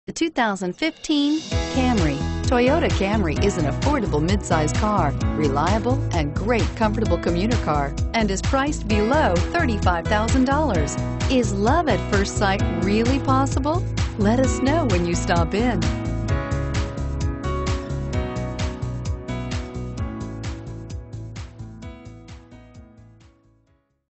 The 2015 Camry. Toyota Camry is an affordable midsize car, reliable and great comfortable commuter car, and is priced below $35,000. Is love at first sight really possible? Let us know when you stop in.